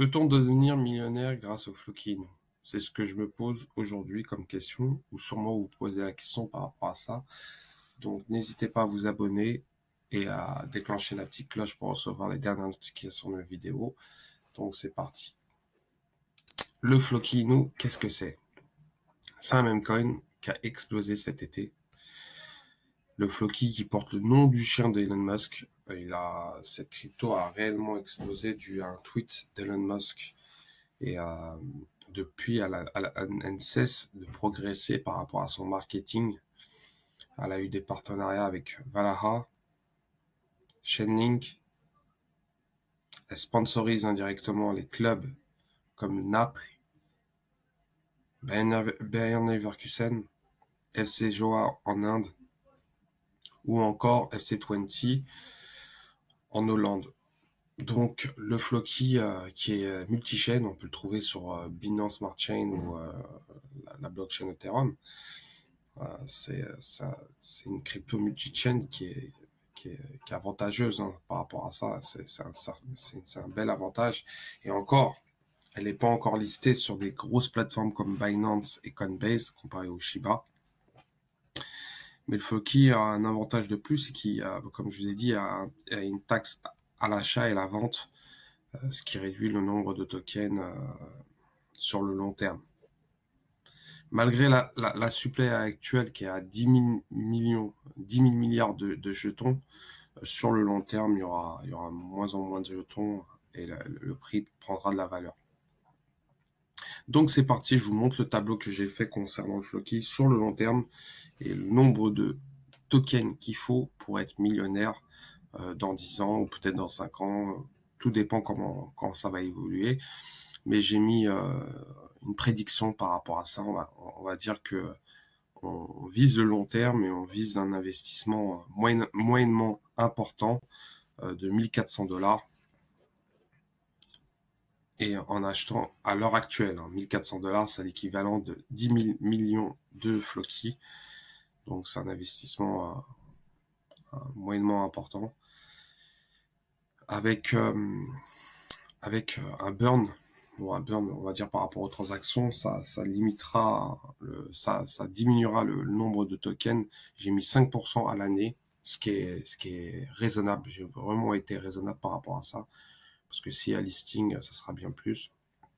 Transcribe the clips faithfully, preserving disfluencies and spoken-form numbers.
Peut-on devenir millionnaire grâce au flocking? C'est ce que je me pose aujourd'hui comme question, ou sûrement vous posez la question par rapport à ça. Donc n'hésitez pas à vous abonner et à déclencher la petite cloche pour recevoir les dernières notifications de mes vidéos. Donc c'est parti. Le Floki, qu'est-ce que c'est? C'est un meme coin qui a explosé cet été. Le Floki qui porte le nom du chien d'Elon Musk. Il a, cette crypto a réellement explosé dû à un tweet d'Elon Musk. Et euh, depuis, elle, a, elle, a, elle ne cesse de progresser par rapport à son marketing. Elle a eu des partenariats avec Valhalla, Chainlink. Elle sponsorise indirectement les clubs comme Naples, Bayer Leverkusen, F C Goa en Inde ou encore F C vingt en Hollande. Donc le Floki euh, qui est multi-chain, on peut le trouver sur euh, Binance Smart Chain ou euh, la, la blockchain Ethereum. Euh, c'est c'est une crypto multi-chain qui est, qui est qui est avantageuse hein, par rapport à ça. C'est un, un bel avantage. Et encore, elle n'est pas encore listée sur des grosses plateformes comme Binance et Coinbase comparé au Shiba. Mais le Floki a un avantage de plus, c'est qu'il, comme je vous ai dit, a, a une taxe à l'achat et la vente, euh, ce qui réduit le nombre de tokens euh, sur le long terme. Malgré la, la, la supply actuelle qui est à dix mille millions, dix mille milliards de, de jetons, euh, sur le long terme, il y aura, il y aura moins en moins de jetons et la, le prix prendra de la valeur. Donc c'est parti, je vous montre le tableau que j'ai fait concernant le Floki sur le long terme et le nombre de tokens qu'il faut pour être millionnaire euh, dans dix ans ou peut-être dans cinq ans. Tout dépend comment, comment ça va évoluer. Mais j'ai mis euh, une prédiction par rapport à ça. On va, on va dire que on vise le long terme et on vise un investissement moyen, moyennement important euh, de mille quatre cents dollars. Et en achetant à l'heure actuelle, hein, mille quatre cents dollars, c'est l'équivalent de dix mille millions de Floki. Donc c'est un investissement euh, moyennement important. Avec, euh, avec un burn, bon, un burn, on va dire par rapport aux transactions, ça, ça limitera, le, ça, ça diminuera le, le nombre de tokens. J'ai mis cinq pour cent à l'année, ce qui est, ce qui est raisonnable. J'ai vraiment été raisonnable par rapport à ça. Parce que si à listing, ça sera bien plus.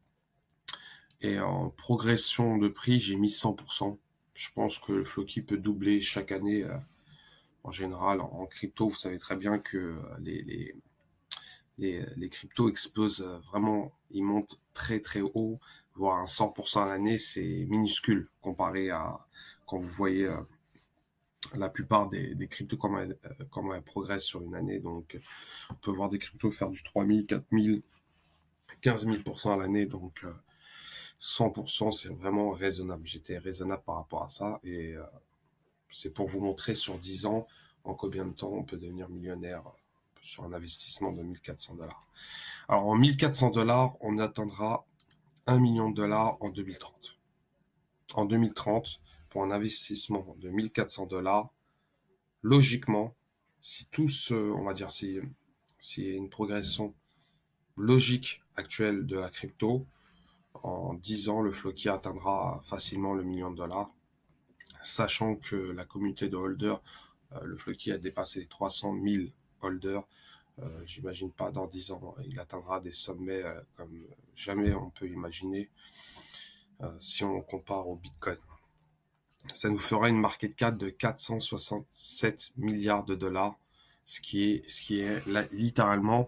Et en progression de prix, j'ai mis cent pour cent. Je pense que le Floki peut doubler chaque année. Euh, en général, en, en crypto, vous savez très bien que les, les, les, les cryptos explosent vraiment. Ils montent très très haut, voire un cent pour cent à l'année. C'est minuscule comparé à quand vous voyez euh, la plupart des, des cryptos comment elles, euh, comment elles progressent sur une année. Donc, on peut voir des cryptos faire du trois mille, quatre mille, quinze mille pour cent à l'année. Donc, euh, cent pour cent, c'est vraiment raisonnable. J'étais raisonnable par rapport à ça et euh, c'est pour vous montrer sur dix ans en combien de temps on peut devenir millionnaire sur un investissement de mille quatre cents dollars. Alors en mille quatre cents dollars, on atteindra un million de dollars en deux mille trente. En deux mille trente, pour un investissement de mille quatre cents dollars, logiquement, si tout ce, on va dire, si, si une progression logique actuelle de la crypto, en dix ans, le Floki atteindra facilement le million de dollars, sachant que la communauté de holders, euh, le Floki a dépassé les trois cent mille holders. Euh, J'imagine pas dans dix ans, il atteindra des sommets euh, comme jamais on peut imaginer euh, si on compare au Bitcoin. Ça nous fera une market cap de quatre cent soixante-sept milliards de dollars, ce qui est, ce qui est là, littéralement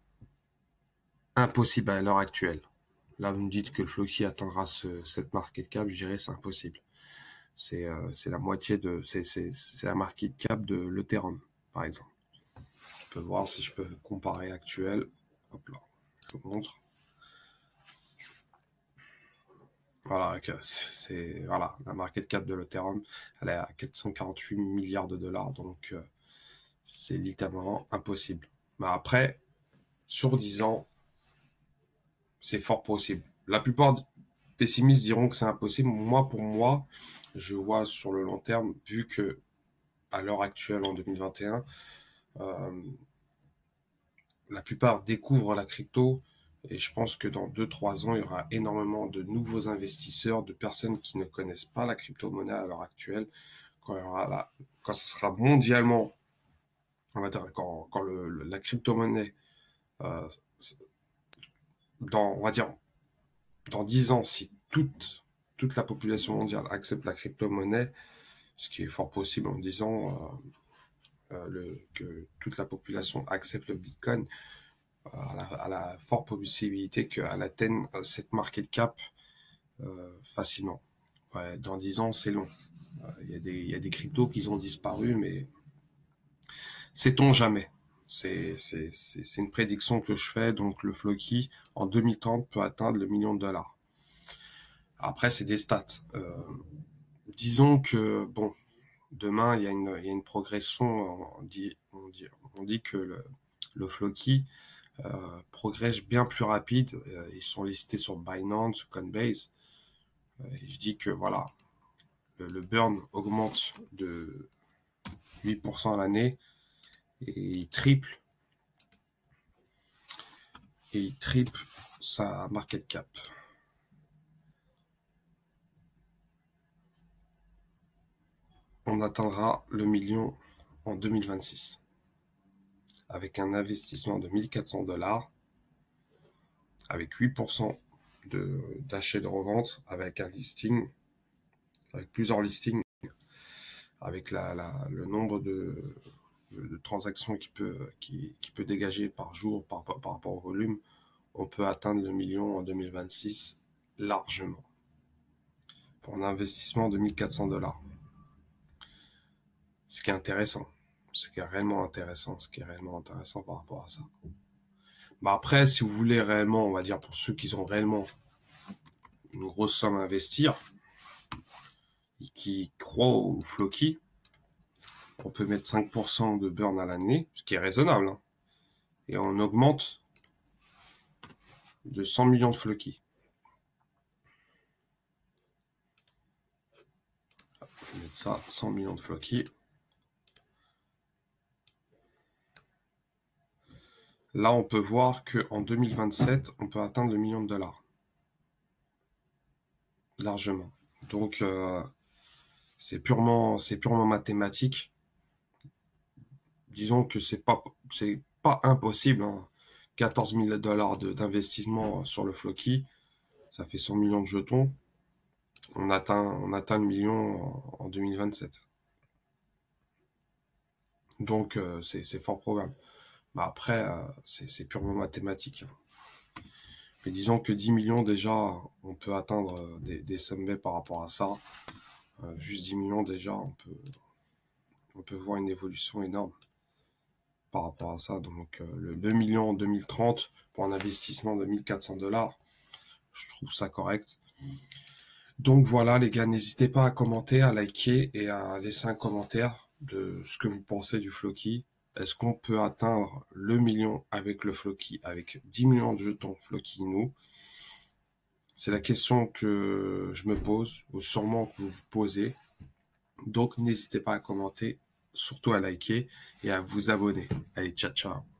impossible à l'heure actuelle. Là, vous me dites que le Floki atteindra ce, cette market cap, je dirais c'est impossible. C'est euh, la moitié de, c'est la market cap de l'Ethereum, par exemple. Je peux voir si je peux comparer actuel. Hop là, je vous montre. Voilà, c'est voilà, la market cap de l'Ethereum, elle est à quatre cent quarante-huit milliards de dollars, donc euh, c'est littéralement impossible. Mais après, sur dix ans, c'est fort possible. La plupart des pessimistes diront que c'est impossible. Moi, pour moi, je vois sur le long terme, vu que à l'heure actuelle, en deux mille vingt et un, euh, la plupart découvrent la crypto, Et je pense que dans deux trois ans, il y aura énormément de nouveaux investisseurs, de personnes qui ne connaissent pas la crypto-monnaie à l'heure actuelle. Quand, il y aura la, quand ce sera mondialement, on va dire, quand, quand le, le- la crypto-monnaie, euh, dans, on va dire, dans dix ans, si toute, toute la population mondiale accepte la crypto-monnaie, ce qui est fort possible en disant euh, euh, le, que toute la population accepte le Bitcoin, euh, à, la, à la forte possibilité qu'elle atteigne euh, cette market cap euh, facilement. Ouais, dans dix ans, c'est long. Il euh, y, y a des cryptos qui ont disparu, mais sait-on jamais. C'est une prédiction que je fais. Donc, le Floki, en deux mille trente, peut atteindre le million de dollars. Après, c'est des stats. Euh, disons que, bon, demain, il y a une, il y a une progression. On dit, on dit, on dit que le, le Floki euh, progresse bien plus rapide. Euh, ils sont listés sur Binance, Coinbase. Euh, et je dis que, voilà, le, le burn augmente de huit pour cent à l'année et il triple et il triple sa market cap. On atteindra le million en deux mille vingt-six avec un investissement de mille quatre cents dollars, avec huit pour cent d'achat et de revente, avec un listing, avec plusieurs listings, avec la, la, le nombre de, de, de transactions qu'il peut, qui, qui peut dégager par jour par, par, par rapport au volume, on peut atteindre le million en deux mille vingt-six largement pour un investissement de mille quatre cents dollars. Ce qui est intéressant, ce qui est réellement intéressant, ce qui est réellement intéressant par rapport à ça. Bah après, si vous voulez réellement, on va dire pour ceux qui ont réellement une grosse somme à investir et qui croient au Floki, on peut mettre cinq pour cent de burn à l'année, ce qui est raisonnable, hein, et on augmente de cent millions de Floki. Je vais mettre ça, cent millions de Floki. Là, on peut voir qu'en deux mille vingt-sept, on peut atteindre le million de dollars. Largement. Donc, euh, c'est purement, c'est purement mathématique. Disons que c'est pas, c'est pas impossible. Hein. quatorze mille dollars d'investissement sur le Floki, ça fait cent millions de jetons. On atteint, on atteint le million en, en deux mille vingt-sept. Donc, euh, c'est fort probable. Mais après, euh, c'est purement mathématique. Hein. Mais disons que dix millions déjà, on peut atteindre des, des sommets par rapport à ça. Euh, juste dix millions déjà, on peut, on peut voir une évolution énorme par rapport à ça. Donc euh, le deux millions en deux mille trente pour un investissement de mille quatre cents dollars, je trouve ça correct. Donc voilà les gars, n'hésitez pas à commenter, à liker et à laisser un commentaire de ce que vous pensez du Floki. Est-ce qu'on peut atteindre le million avec le Floki, avec dix millions de jetons Floki nous? C'est la question que je me pose, ou sûrement que vous vous posez. Donc n'hésitez pas à commenter, surtout à liker et à vous abonner. Allez, ciao ciao.